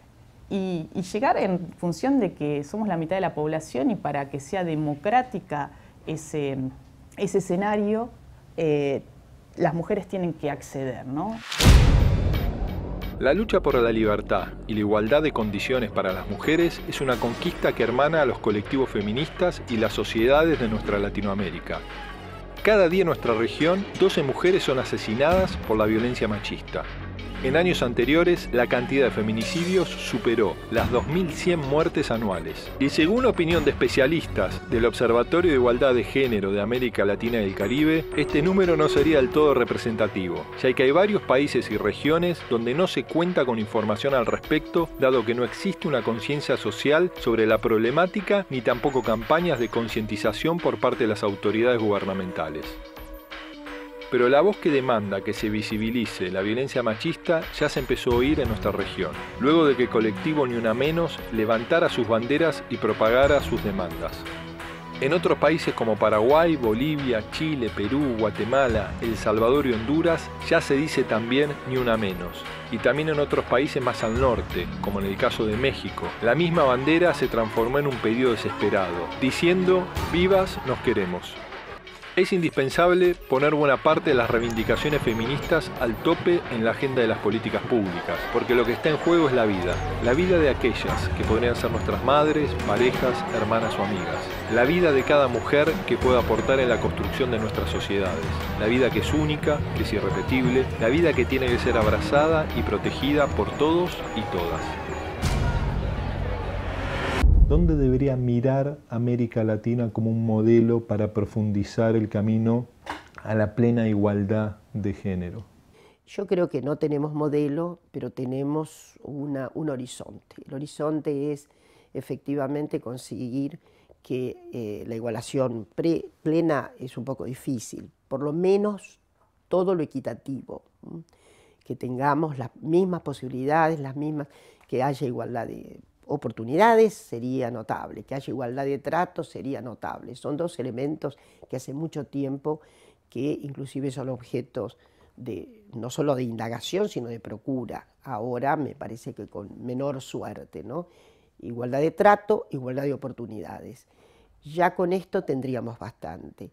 y, y llegar en función de que somos la mitad de la población, y para que sea democrática ese, ese escenario, eh, las mujeres tienen que acceder, ¿no? La lucha por la libertad y la igualdad de condiciones para las mujeres es una conquista que hermana a los colectivos feministas y las sociedades de nuestra Latinoamérica. Cada día en nuestra región, doce mujeres son asesinadas por la violencia machista. En años anteriores, la cantidad de feminicidios superó las dos mil cien muertes anuales. Y según opinión de especialistas del Observatorio de Igualdad de Género de América Latina y el Caribe, este número no sería del todo representativo, ya que hay varios países y regiones donde no se cuenta con información al respecto, dado que no existe una conciencia social sobre la problemática ni tampoco campañas de concientización por parte de las autoridades gubernamentales. Pero la voz que demanda que se visibilice la violencia machista ya se empezó a oír en nuestra región, luego de que el colectivo Ni Una Menos levantara sus banderas y propagara sus demandas. En otros países como Paraguay, Bolivia, Chile, Perú, Guatemala, El Salvador y Honduras ya se dice también Ni Una Menos. Y también en otros países más al norte, como en el caso de México, la misma bandera se transformó en un pedido desesperado, diciendo «Vivas nos queremos». Es indispensable poner buena parte de las reivindicaciones feministas al tope en la agenda de las políticas públicas, porque lo que está en juego es la vida, la vida de aquellas que podrían ser nuestras madres, parejas, hermanas o amigas, la vida de cada mujer que pueda aportar en la construcción de nuestras sociedades, la vida que es única, que es irrepetible, la vida que tiene que ser abrazada y protegida por todos y todas. ¿Dónde debería mirar América Latina como un modelo para profundizar el camino a la plena igualdad de género? Yo creo que no tenemos modelo, pero tenemos una, un horizonte. El horizonte es efectivamente conseguir que eh, la igualación pre, plena es un poco difícil, por lo menos todo lo equitativo, ¿m? Que tengamos las mismas posibilidades, las mismas, que haya igualdad de oportunidades sería notable, que haya igualdad de trato sería notable. Son dos elementos que hace mucho tiempo que inclusive son objetos de, no solo de indagación, sino de procura. Ahora me parece que con menor suerte, ¿no? Igualdad de trato, igualdad de oportunidades. Ya con esto tendríamos bastante.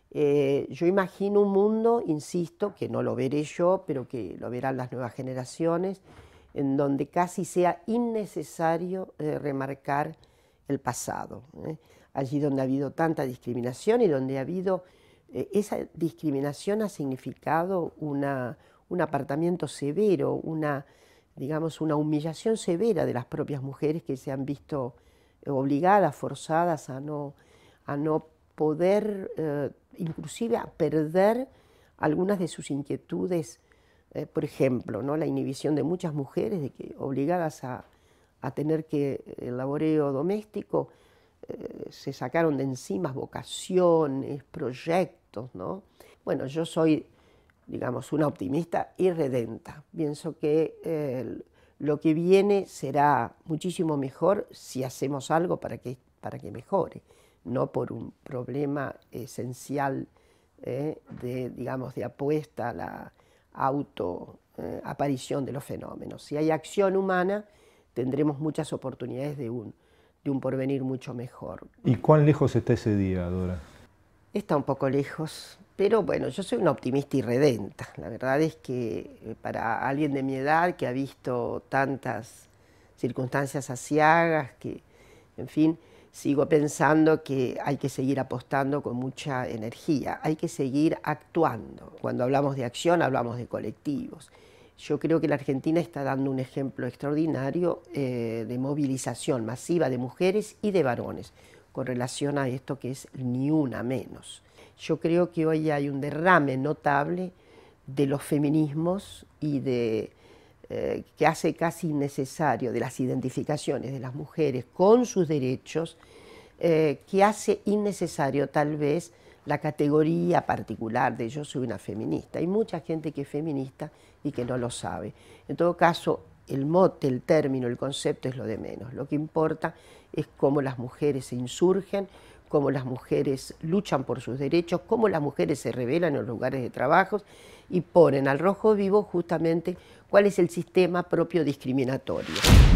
Eh, yo imagino un mundo, insisto, que no lo veré yo, pero que lo verán las nuevas generaciones, en donde casi sea innecesario eh, remarcar el pasado. ¿eh? Allí donde ha habido tanta discriminación y donde ha habido... Eh, esa discriminación ha significado una, un apartamiento severo, una, digamos, una humillación severa de las propias mujeres que se han visto obligadas, forzadas a no, a no poder, eh, inclusive a perder algunas de sus inquietudes. Eh, por ejemplo, ¿no? la inhibición de muchas mujeres de que, obligadas a, a tener que el laboreo doméstico, eh, se sacaron de encima vocaciones, proyectos, ¿no? Bueno, yo soy, digamos, una optimista irredenta. Pienso que eh, lo que viene será muchísimo mejor si hacemos algo para que, para que mejore, no por un problema esencial eh, de, digamos, de apuesta a la auto eh, aparición de los fenómenos. Si hay acción humana, tendremos muchas oportunidades de un, de un porvenir mucho mejor. ¿Y cuán lejos está ese día, Dora? Está un poco lejos, pero bueno, yo soy una optimista irredenta. La verdad es que para alguien de mi edad que ha visto tantas circunstancias aciagas, que, en fin, sigo pensando que hay que seguir apostando con mucha energía, hay que seguir actuando. Cuando hablamos de acción, hablamos de colectivos. Yo creo que la Argentina está dando un ejemplo extraordinario eh, de movilización masiva de mujeres y de varones con relación a esto que es ni una menos. Yo creo que hoy hay un derrame notable de los feminismos y de, eh, que hace casi innecesario de las identificaciones de las mujeres con sus derechos, eh, que hace innecesario tal vez la categoría particular de yo soy una feminista. Hay mucha gente que es feminista y que no lo sabe. En todo caso, el mote, el término, el concepto es lo de menos. Lo que importa es cómo las mujeres se insurgen, cómo las mujeres luchan por sus derechos, cómo las mujeres se rebelan en los lugares de trabajo y ponen al rojo vivo justamente cuál es el sistema propio discriminatorio.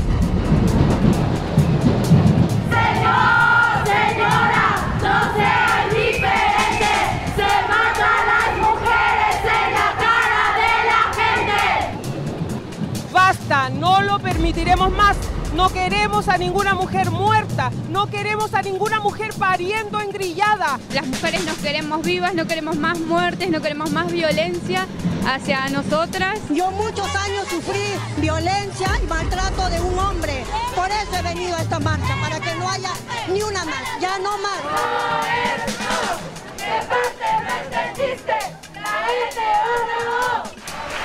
Señor, señora, no sea indiferente, se matan las mujeres en la cara de la gente. Basta, no lo permitiremos más. No queremos a ninguna mujer muerta, no queremos a ninguna mujer pariendo engrillada. Las mujeres nos queremos vivas, no queremos más muertes, no queremos más violencia hacia nosotras. Yo muchos años sufrí violencia y maltrato de un hombre. Por eso he venido a esta marcha, para que no haya ni una más, ya no más. ¿Qué parte no entendiste? La N O no.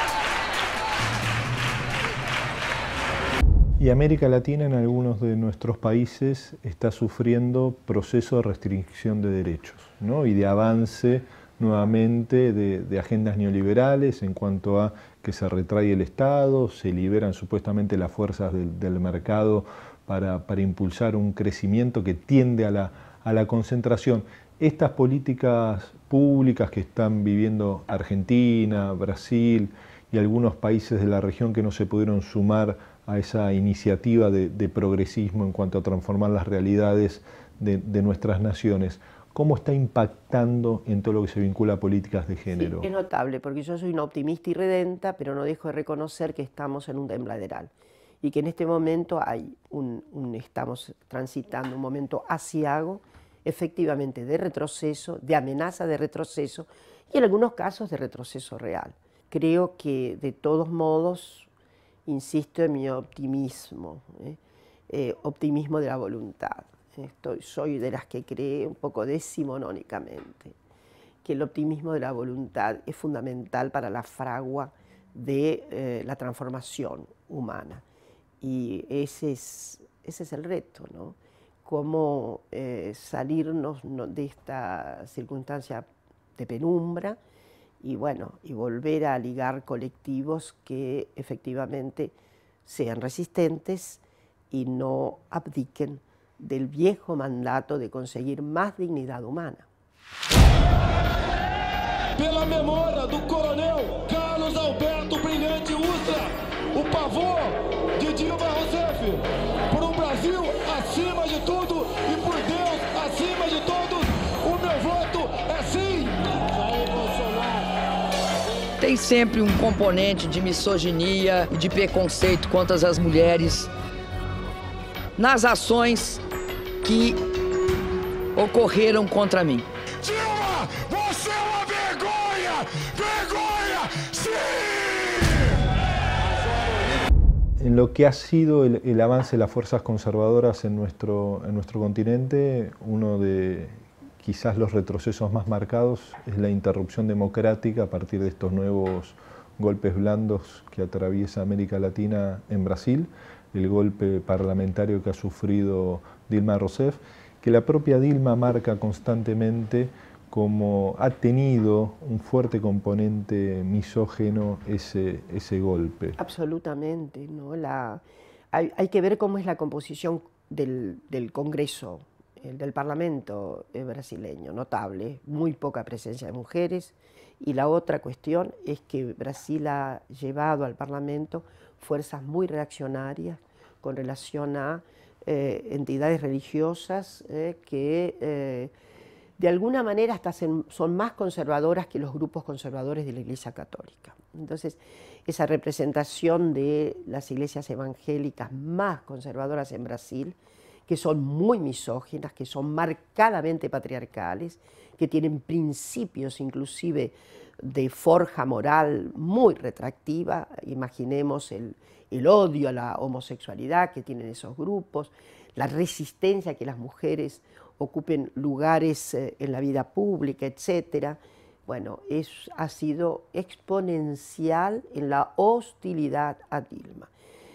Y América Latina en algunos de nuestros países está sufriendo procesos de restricción de derechos, ¿no? Y de avance nuevamente de, de agendas neoliberales en cuanto a que se retrae el Estado, se liberan supuestamente las fuerzas del, del mercado para, para impulsar un crecimiento que tiende a la, a la concentración. Estas políticas públicas que están viviendo Argentina, Brasil y algunos países de la región que no se pudieron sumar a esa iniciativa de, de progresismo en cuanto a transformar las realidades de, de nuestras naciones, ¿cómo está impactando en todo lo que se vincula a políticas de género? Sí, es notable, porque yo soy una optimista irredenta, pero no dejo de reconocer que estamos en un tembladeral y que en este momento hay un, un, estamos transitando un momento aciago, efectivamente de retroceso, de amenaza de retroceso y en algunos casos de retroceso real. Creo que de todos modos, insisto en mi optimismo, ¿eh? Eh, optimismo de la voluntad. Estoy, soy de las que cree un poco decimonónicamente que el optimismo de la voluntad es fundamental para la fragua de eh, la transformación humana. Y ese es, ese es el reto, ¿no? Cómo eh, salirnos de esta circunstancia de penumbra y bueno, y volver a ligar colectivos que efectivamente sean resistentes y no abdiquen del viejo mandato de conseguir más dignidad humana. Pela memória do coronel Carlos Carlos Alberto Brilhante Ustra o pavor de Dilma Rousseff por um Brasil acima de tudo e por Deus acima de todos. O meu voto é sim. Tem sempre um componente de misoginia e de preconceito contra as mulheres nas ações que ocorreram contra mim. Dilma, você é uma vergonha! Vergonha! ¡Sí! En lo que ha sido el, el avance de las fuerzas conservadoras en nuestro, en nuestro continente, uno de quizás los retrocesos más marcados es la interrupción democrática a partir de estos nuevos golpes blandos que atraviesa América Latina en Brasil, el golpe parlamentario que ha sufrido Dilma Rousseff, que la propia Dilma marca constantemente como ha tenido un fuerte componente misógeno ese, ese golpe. Absolutamente, ¿no? La, hay, hay que ver cómo es la composición del, del Congreso, el del Parlamento brasileño, notable, muy poca presencia de mujeres, y la otra cuestión es que Brasil ha llevado al Parlamento fuerzas muy reaccionarias con relación a eh, entidades religiosas eh, que eh, de alguna manera hasta son más conservadoras que los grupos conservadores de la Iglesia Católica. Entonces, esa representación de las iglesias evangélicas más conservadoras en Brasil, que son muy misóginas, que son marcadamente patriarcales, que tienen principios inclusive de forja moral muy retractiva. Imaginemos el, el odio a la homosexualidad que tienen esos grupos, la resistencia a que las mujeres ocupen lugares eh, en la vida pública, etcétera. Bueno, es, ha sido exponencial en la hostilidad a Dilma.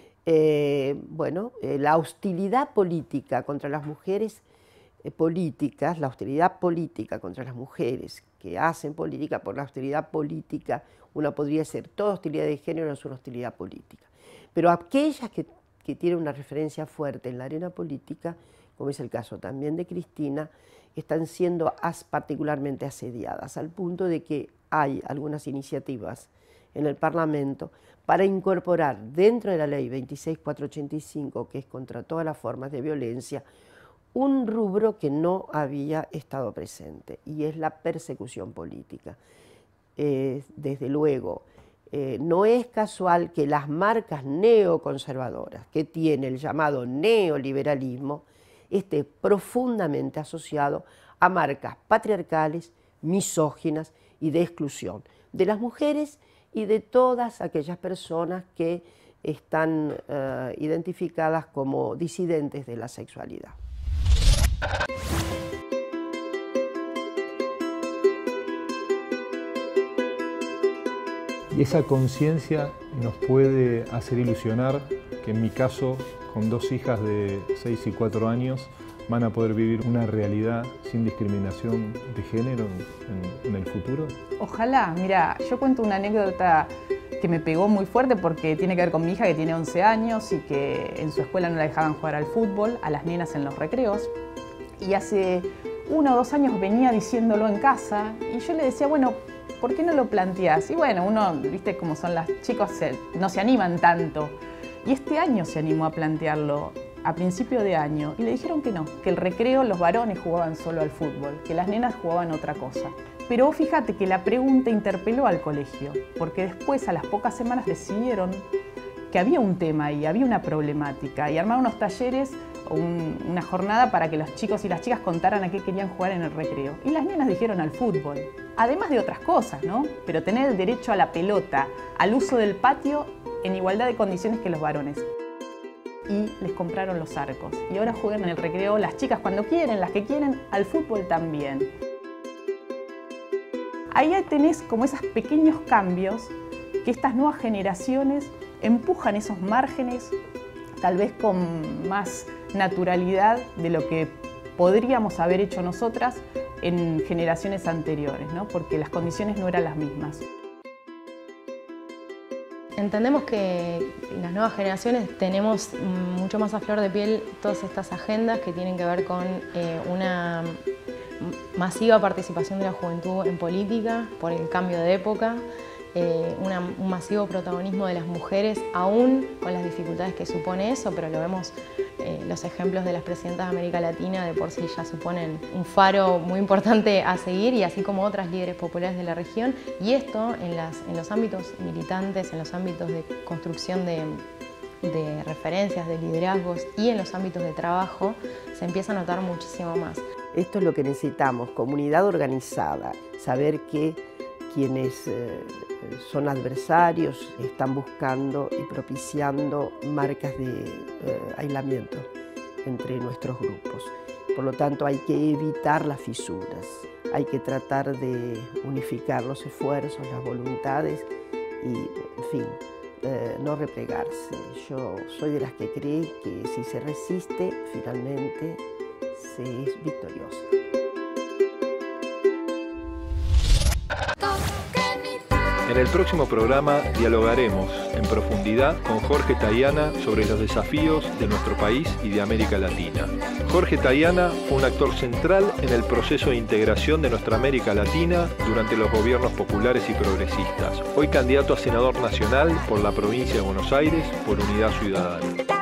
Eh, bueno, eh, la hostilidad política contra las mujeres eh, políticas, la hostilidad política contra las mujeres que hacen política, por la hostilidad política, una podría ser toda hostilidad de género, no es una hostilidad política. Pero aquellas que, que tienen una referencia fuerte en la arena política, como es el caso también de Cristina, están siendo as, particularmente asediadas, al punto de que hay algunas iniciativas en el Parlamento para incorporar dentro de la ley veintiséis mil cuatrocientos ochenta y cinco, que es contra todas las formas de violencia, un rubro que no había estado presente, y es la persecución política. Eh, desde luego, eh, no es casual que las marcas neoconservadoras que tiene el llamado neoliberalismo esté profundamente asociado a marcas patriarcales, misóginas y de exclusión de las mujeres y de todas aquellas personas que están uh, identificadas como disidentes de la sexualidad. Y esa conciencia nos puede hacer ilusionar que en mi caso, con dos hijas de seis y cuatro años, van a poder vivir una realidad sin discriminación de género en, en el futuro? Ojalá. Mira, yo cuento una anécdota que me pegó muy fuerte porque tiene que ver con mi hija que tiene once años y que en su escuela no la dejaban jugar al fútbol, a las nenas en los recreos. Y hace uno o dos años venía diciéndolo en casa y yo le decía, bueno, ¿por qué no lo planteás? Y bueno, uno, viste cómo son las chicos, se, no se animan tanto. Y este año se animó a plantearlo, a principio de año, y le dijeron que no, que el recreo los varones jugaban solo al fútbol, que las nenas jugaban otra cosa. Pero fíjate que la pregunta interpeló al colegio, porque después, a las pocas semanas, decidieron que había un tema ahí, había una problemática, y armaron unos talleres, un, una jornada para que los chicos y las chicas contaran a qué querían jugar en el recreo. Y las nenas dijeron al fútbol, además de otras cosas, ¿no? Pero tener el derecho a la pelota, al uso del patio, en igualdad de condiciones que los varones. Y les compraron los arcos. Y ahora juegan en el recreo las chicas cuando quieren, las que quieren, al fútbol también. Ahí tenés como esos pequeños cambios que estas nuevas generaciones empujan esos márgenes, tal vez con más naturalidad de lo que podríamos haber hecho nosotras en generaciones anteriores, ¿no? Porque las condiciones no eran las mismas. Entendemos que las nuevas generaciones tenemos mucho más a flor de piel todas estas agendas que tienen que ver con eh, una masiva participación de la juventud en política por el cambio de época eh, una, un masivo protagonismo de las mujeres, aún con las dificultades que supone eso, pero lo vemos, eh, los ejemplos de las presidentas de América Latina de por sí ya suponen un faro muy importante a seguir, y así como otras líderes populares de la región, y esto en, las, en los ámbitos militantes, en los ámbitos de construcción de, de referencias, de liderazgos y en los ámbitos de trabajo se empieza a notar muchísimo más. Esto es lo que necesitamos, comunidad organizada, saber que quienes eh, son adversarios están buscando y propiciando marcas de eh, aislamiento entre nuestros grupos. Por lo tanto, hay que evitar las fisuras, hay que tratar de unificar los esfuerzos, las voluntades y, en fin, eh, no replegarse. Yo soy de las que cree que si se resiste, finalmente se es victoriosa. En el próximo programa dialogaremos en profundidad con Jorge Tayana sobre los desafíos de nuestro país y de América Latina. Jorge Tayana fue un actor central en el proceso de integración de nuestra América Latina durante los gobiernos populares y progresistas. Hoy candidato a senador nacional por la provincia de Buenos Aires por Unidad Ciudadana.